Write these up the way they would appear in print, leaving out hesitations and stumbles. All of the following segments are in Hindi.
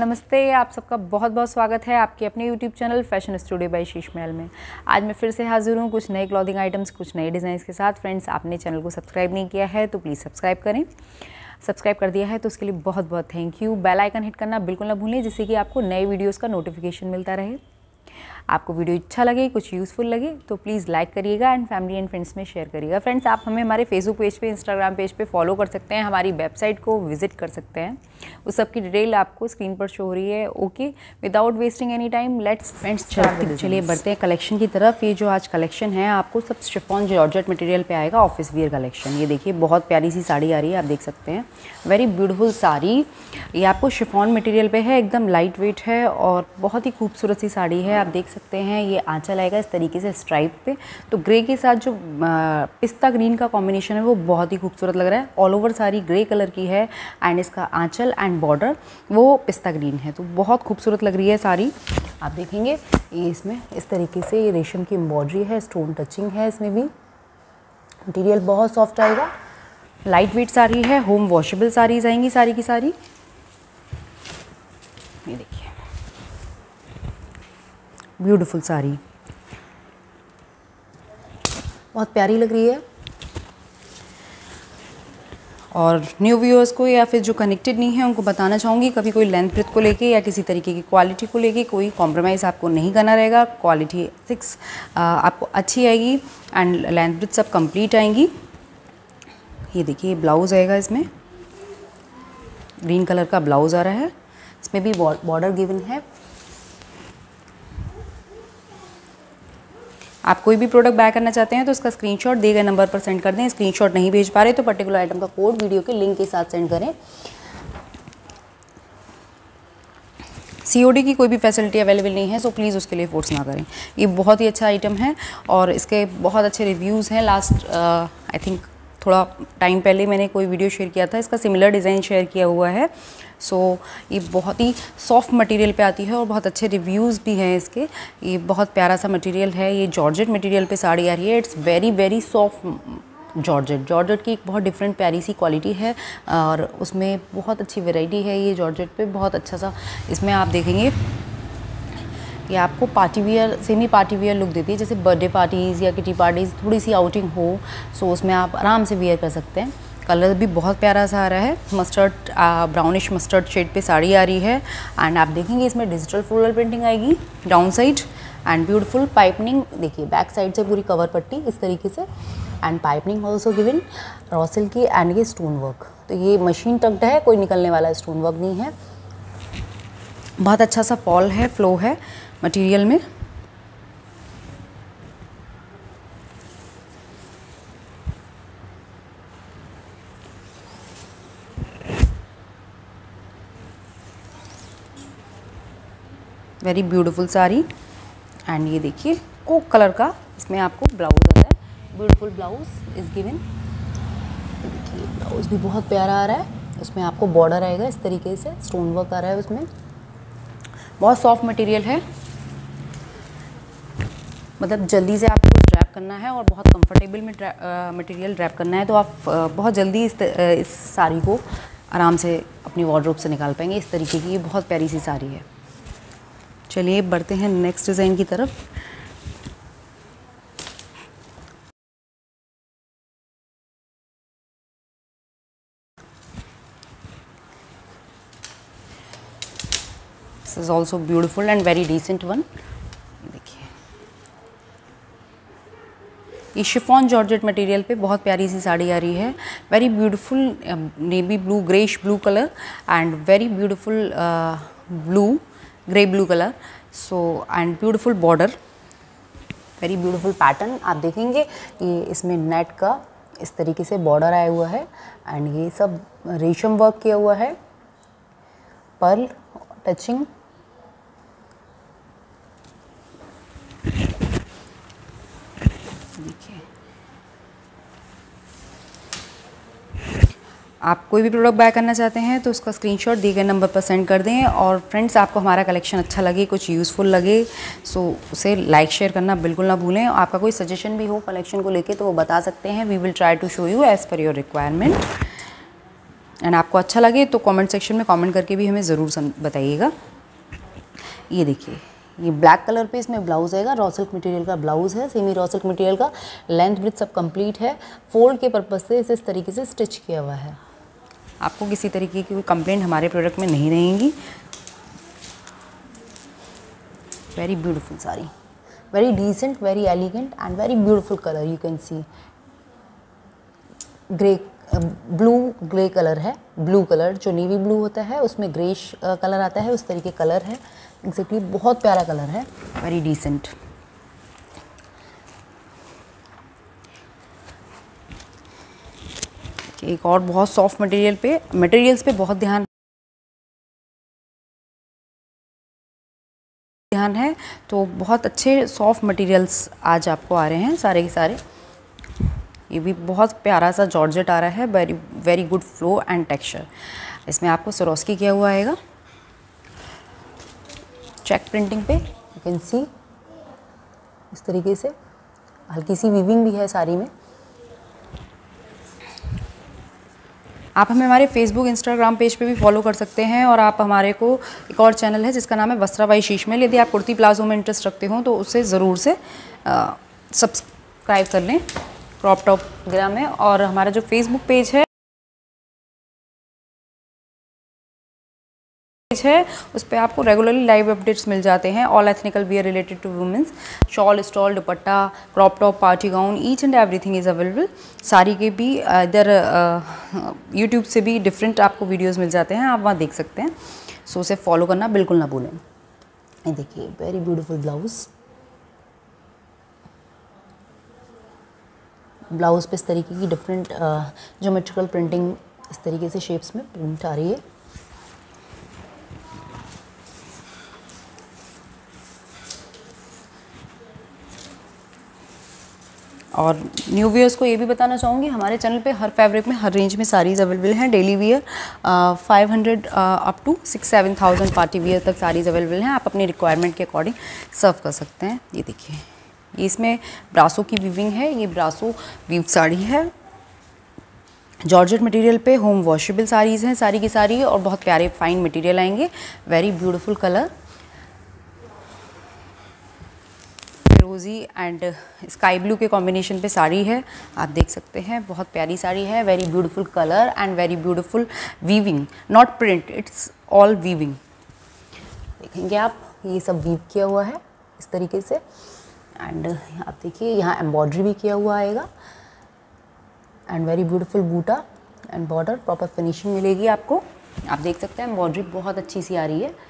नमस्ते। आप सबका बहुत बहुत स्वागत है आपके अपने YouTube channel fashion studio by Sheesh Mahal में। आज मैं फिर से हाजिर हूँ कुछ नए क्लॉथिंग आइटम्स, कुछ नए डिज़ाइंस के साथ। फ्रेंड्स, आपने चैनल को सब्सक्राइब नहीं किया है तो प्लीज़ सब्सक्राइब करें। सब्सक्राइब कर दिया है तो उसके लिए बहुत बहुत thank you. Bell icon hit करना बिल्कुल ना भूलें, जिससे कि आपको नए वीडियोज़ का नोटिफिकेशन मिलता रहे। आपको वीडियो अच्छा लगे, कुछ यूज़फुल लगे तो प्लीज़ लाइक करिएगा एंड फैमिली एंड फ्रेंड्स में शेयर करिएगा। फ्रेंड्स, आप हमें हमारे फेसबुक पेज पे, इंस्टाग्राम पेज पे फॉलो कर सकते हैं, हमारी वेबसाइट को विजिट कर सकते हैं। उस सब की डिटेल आपको स्क्रीन पर शो हो रही है। Okay, without wasting any time let's friends चलिए बढ़ते हैं कलेक्शन की तरफ। ये जो आज कलेक्शन है आपको सब शिफॉन जॉर्जेट मटेरियल पे आएगा, ऑफिस वियर कलेक्शन। ये देखिए बहुत प्यारी सी साड़ी आ रही है, आप देख सकते हैं। वेरी ब्यूटीफुल साड़ी, ये आपको शिफॉन मटेरियल पे है, एकदम लाइट वेट है और बहुत ही खूबसूरत सी साड़ी है। आप देख सकते हैं ये आंचल आएगा इस तरीके से स्ट्राइप पे, तो ग्रे के साथ जो पिस्ता ग्रीन का कॉम्बिनेशन है वो बहुत ही खूबसूरत लग रहा है। All over sari grey colour की है एंड इसका आंचल एंड बॉर्डर वो पिस्ता ग्रीन है, तो बहुत खूबसूरत लग रही है साड़ी। आप देखेंगे ये इसमें इस तरीके से ये रेशम की एम्ब्रॉयडरी है, स्टोन टचिंग है इसमें भी। मटीरियल बहुत सॉफ्ट आएगा, लाइट वेट साड़ी है, होम वॉशेबल साड़ीज आएंगी सारी की सारी। ये देखिए ब्यूटीफुल साड़ी, बहुत प्यारी लग रही है। और न्यू व्यूअर्स को या फिर जो कनेक्टेड नहीं है उनको बताना चाहूँगी, कभी कोई लेंथ ब्रेथ को लेके या किसी तरीके की क्वालिटी को लेके कोई कॉम्प्रोमाइज़ आपको नहीं करना रहेगा। क्वालिटी 6 आपको अच्छी आएगी एंड लेंथ ब्रेथ सब कंप्लीट आएंगी। ये देखिए ब्लाउज़ आएगा, इसमें ग्रीन कलर का ब्लाउज़ आ रहा है, इसमें भी बॉर्डर गिवन है। आप कोई भी प्रोडक्ट बाय करना चाहते हैं तो उसका स्क्रीनशॉट दिए गए नंबर पर सेंड कर दें। स्क्रीनशॉट नहीं भेज पा रहे तो पर्टिकुलर आइटम का कोड वीडियो के लिंक के साथ सेंड करें। COD की कोई भी फैसिलिटी अवेलेबल नहीं है, सो प्लीज़ उसके लिए फोर्स ना करें। ये बहुत ही अच्छा आइटम है और इसके बहुत अच्छे रिव्यूज़ हैं। लास्ट आई थिंक थोड़ा टाइम पहले मैंने कोई वीडियो शेयर किया था, इसका सिमिलर डिज़ाइन शेयर किया हुआ है। सो ये बहुत ही सॉफ्ट मटेरियल पे आती है और बहुत अच्छे रिव्यूज़ भी हैं इसके। ये बहुत प्यारा सा मटेरियल है, ये जॉर्जेट मटेरियल पे साड़ी आ रही है। It's very very soft georgette की एक बहुत डिफरेंट प्यारी सी क्वालिटी है और उसमें बहुत अच्छी वैरायटी है। ये जॉर्जेट पे बहुत अच्छा सा, इसमें आप देखेंगे ये आपको party wear, semi party wear look देती है, जैसे बर्थडे पार्टीज़ या किटी पार्टीज़, थोड़ी सी आउटिंग हो सो उसमें आप आराम से वियर कर सकते हैं। कलर भी बहुत प्यारा सा आ रहा है, मस्टर्ड ब्राउनिश मस्टर्ड शेड पे साड़ी आ रही है एंड आप देखेंगे इसमें डिजिटल फ्लोरल प्रिंटिंग आएगी down side and beautiful piping. देखिए बैक साइड से पूरी कवर पट्टी इस तरीके से and piping also given raw silk की एंड ये स्टोन वर्क। तो ये मशीन टक्ड है, कोई निकलने वाला स्टोन वर्क नहीं है। बहुत अच्छा सा फॉल है, फ्लो है मटेरियल में। वेरी ब्यूटीफुल साड़ी एंड ये देखिए कोक कलर का इसमें आपको ब्लाउज आता है। Beautiful blouse is given. देखिए ब्लाउज भी बहुत प्यारा आ रहा है, उसमें आपको बॉर्डर आएगा इस तरीके से, स्टोन वर्क आ रहा है उसमें। बहुत सॉफ्ट मटेरियल है, मतलब जल्दी से आपको ड्रैप करना है और बहुत कंफर्टेबल में मटेरियल ड्रैप करना है तो आप बहुत जल्दी इस साड़ी को आराम से अपनी वार्डरोब से निकाल पाएंगे। इस तरीके की ये बहुत प्यारी सी साड़ी है। चलिए बढ़ते हैं नेक्स्ट डिज़ाइन की तरफ। This is also beautiful and very decent one. देखिए ये शिफॉन जॉर्जेट मटेरियल पे बहुत प्यारी सी साड़ी आ रही है। Very beautiful navy blue, greyish blue colour and very beautiful blue, grey blue colour. So and beautiful border, very beautiful pattern. आप देखेंगे ये इसमें नेट का इस तरीके से बॉर्डर आया हुआ है एंड ये सब रेशम वर्क किया हुआ है, पर्ल टचिंग। देखिए आप कोई भी प्रोडक्ट बाय करना चाहते हैं तो उसका स्क्रीनशॉट दिए गए नंबर पर सेंड कर दें। और फ्रेंड्स, आपको हमारा कलेक्शन अच्छा लगे, कुछ यूज़फुल लगे सो उसे लाइक शेयर करना बिल्कुल ना भूलें। आपका कोई सजेशन भी हो कलेक्शन को लेके तो वो बता सकते हैं। We will try to show you as per your requirement. And आपको अच्छा लगे तो कमेंट सेक्शन में कमेंट करके भी हमें ज़रूर बताइएगा। ये देखिए, ये ब्लैक कलर पे इसमें ब्लाउज़ आएगा, रॉ सिल्क मटेरियल का ब्लाउज़ है, सेमी रॉ सिल्क मटेरियल का, लेंथ ब्रेथ सब कंप्लीट है। फोल्ड के पर्पज़ से इसे इस तरीके से स्टिच किया हुआ है। आपको किसी तरीके की कोई कंप्लेंट हमारे प्रोडक्ट में नहीं रहेंगी। Very beautiful sari, very decent, very elegant and very beautiful colour. You can see grey, blue grey colour है, ब्लू कलर जो नेवी ब्लू होता है उसमें ग्रेश कलर आता है, उस तरीके कलर है एग्जैक्टली। बहुत प्यारा कलर है, वेरी डिसेंट। एक और बहुत सॉफ्ट मटेरियल्स पे बहुत ध्यान है, तो बहुत अच्छे सॉफ्ट मटेरियल्स आज आपको आ रहे हैं सारे के सारे। ये भी बहुत प्यारा सा जॉर्जेट आ रहा है, very very good flow and texture. इसमें आपको सरोस्की किया हुआ आएगा चेक प्रिंटिंग पे, यू कैन सी इस तरीके से। हल्की सी वीविंग भी है साड़ी में। आप हमें हमारे फेसबुक इंस्टाग्राम पेज पे भी फॉलो कर सकते हैं, और आप हमारे को एक और चैनल है जिसका नाम है वस्त्रा बाई शीशमहल। यदि आप कुर्ती प्लाजो में इंटरेस्ट रखते हो तो उसे ज़रूर से सब्सक्राइब कर लें क्रॉप टॉप वगैरह में। और हमारा जो फेसबुक पेज है उस पर आपको रेगुलरली लाइव अपडेट्स मिल जाते हैं, all ethnical wear related to womens, shawl, stole, dupatta, crop top, party gown, each and everything is available. Sari के भी इधर यूट्यूब से भी डिफरेंट आपको वीडियोस मिल जाते हैं, आप वहाँ देख सकते हैं। सो उसे फॉलो करना बिल्कुल ना भूलें। ये देखिए, वेरी ब्यूटीफुल ब्लाउज़ पे इस तरीके की डिफरेंट ज्योमेट्रिकल प्रिंटिंग, इस तरीके से शेप्स में प्रिंट आ रही है। और न्यू व्यूअर्स को ये भी बताना चाहूँगी, हमारे चैनल पे हर फैब्रिक में, हर रेंज में साड़ीज़ अवेलेबल हैं। Daily wear 500 up to 6-7,000 party wear तक साड़ीज़ अवेलेबल हैं। आप अपनी रिक्वायरमेंट के अकॉर्डिंग सर्व कर सकते हैं। ये देखिए, ये इसमें ब्रासो की वीविंग है, ये ब्रासो वीव साड़ी है, जॉर्जेट मटेरियल पे होम वॉशेबल साड़ीज़ हैं सारी की सारी, और बहुत प्यारे फाइन मटेरियल आएंगे। वेरी ब्यूटीफुल कलर, फिरोजी एंड स्काई ब्लू के कॉम्बिनेशन पे साड़ी है, आप देख सकते हैं। बहुत प्यारी साड़ी है, very beautiful colour and very beautiful weaving, not print, it's all weaving. देखेंगे आप, ये सब वीव किया हुआ है इस तरीके से। एंड आप देखिए, यहाँ एम्ब्रॉयडरी भी किया हुआ आएगा एंड वेरी ब्यूटीफुल बूटा एंड बॉर्डर, प्रॉपर फिनिशिंग मिलेगी आपको। आप देख सकते हैं एम्ब्रॉयडरी बहुत अच्छी सी आ रही है।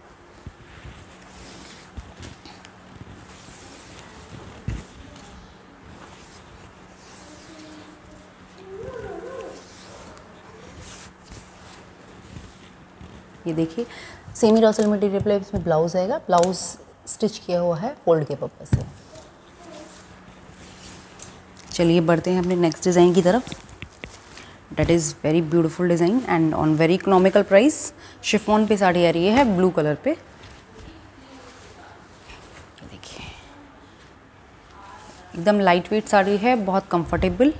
ये देखिए, सेमी रॉ सिल्क मटेरियल पे इसमें ब्लाउज आएगा, ब्लाउज स्टिच किया हुआ है फोल्ड के पर्पज से। चलिए बढ़ते हैं अपने नेक्स्ट डिज़ाइन की तरफ। That is very beautiful design and on very economical price. Chiffon पे साड़ी आ रही है ब्लू कलर पे। देखिए, एकदम लाइट वेट साड़ी है, बहुत comfortable,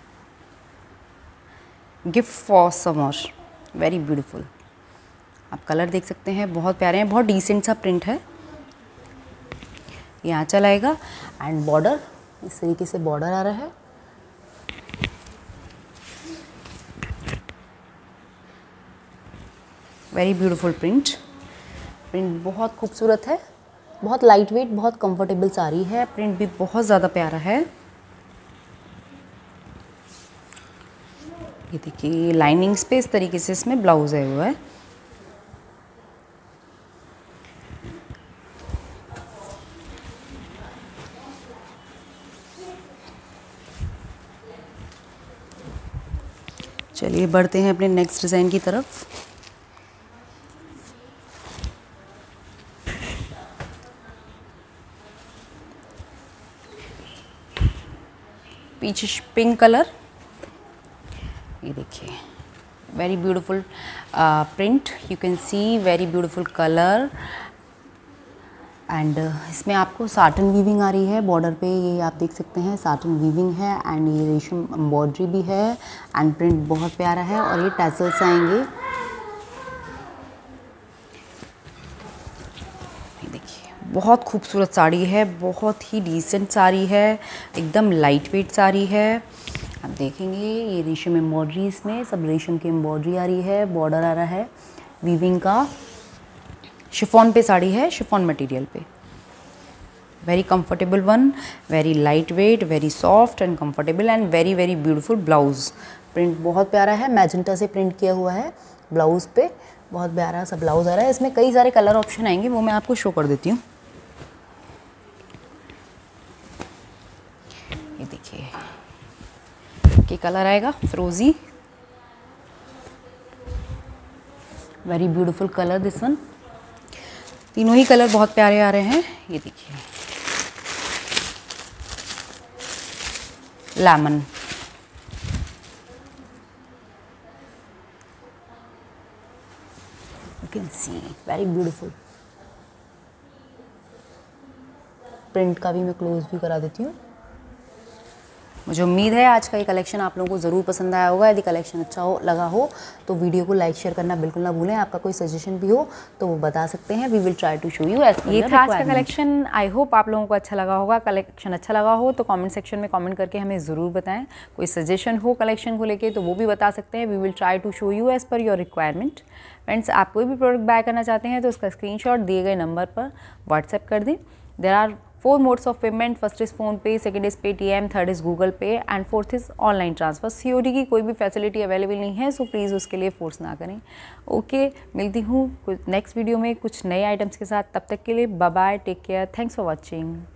gift for summer, very beautiful. आप कलर देख सकते हैं, बहुत प्यारे हैं, बहुत डिसेंट सा प्रिंट है। यहाँ चला आएगा एंड बॉर्डर इस तरीके से बॉर्डर आ रहा है। वेरी ब्यूटीफुल प्रिंट बहुत खूबसूरत है, बहुत लाइट वेट, बहुत कंफर्टेबल साड़ी है। प्रिंट भी बहुत ज़्यादा प्यारा है। ये देखिए, लाइनिंग्स पे इस तरीके से इसमें ब्लाउज आया हुआ है। चलिए बढ़ते हैं अपने नेक्स्ट डिज़ाइन की तरफ। पीच पिंक कलर, ये देखिए, very beautiful print, you can see, very beautiful colour and इसमें आपको साटन वीविंग आ रही है बॉर्डर पे, ये आप देख सकते हैं साटन वीविंग है एंड ये रेशम एम्ब्रॉयडरी भी है एंड प्रिंट बहुत प्यारा है और ये टैसल्स आएंगे। ये देखिए बहुत खूबसूरत साड़ी है, बहुत ही डिसेंट साड़ी है, एकदम लाइट वेट साड़ी है। आप देखेंगे ये रेशम एम्ब्रॉयडरी, इसमें सब रेशम की एम्ब्रॉयडरी आ रही है, बॉर्डर आ रहा है वीविंग का। शिफॉन पे साड़ी है, शिफॉन मटेरियल पे, very comfortable one, very light weight, very soft and comfortable and very very beautiful blouse. Print बहुत प्यारा है, मैजेंटा से प्रिंट किया हुआ है ब्लाउज पे, बहुत प्यारा सा ब्लाउज आ रहा है। इसमें कई सारे कलर ऑप्शन आएंगे, वो मैं आपको शो कर देती हूँ। ये देखिए ये कलर आएगा फिरोजी, very beautiful colour this one. तीनों ही कलर बहुत प्यारे आ रहे हैं। ये देखिए lemon, you can see very beautiful. Print का भी मैं क्लोज भी करा देती हूँ। मुझे उम्मीद है आज का ये कलेक्शन आप लोगों को ज़रूर पसंद आया होगा। यदि कलेक्शन अच्छा लगा हो तो वीडियो को लाइक शेयर करना बिल्कुल ना भूलें। आपका कोई सजेशन भी हो तो वो बता सकते हैं, we will try to show you as per your requirement. ये था आज का कलेक्शन, आई होप आप लोगों को अच्छा लगा होगा। कलेक्शन अच्छा लगा हो तो कमेंट सेक्शन में कमेंट करके हमें ज़रूर बताएं। कोई सजेशन हो कलेक्शन को लेके तो वो भी बता सकते हैं, we will try to show you as per your requirement. Friends, आप कोई भी प्रोडक्ट बाय करना चाहते हैं तो उसका स्क्रीनशॉट दिए गए नंबर पर व्हाट्सएप कर दें। There are 4 modes of payment, first is phone पे, second is Paytm, third is Google Pay and fourth is online transfer। COD की कोई भी फैसिलिटी अवेलेबल नहीं है, सो प्लीज़ उसके लिए फोर्स ना करें। ओके, मिलती हूँ कुछ नेक्स्ट वीडियो में कुछ नए आइटम्स के साथ। तब तक के लिए bye bye, take care, thanks for watching.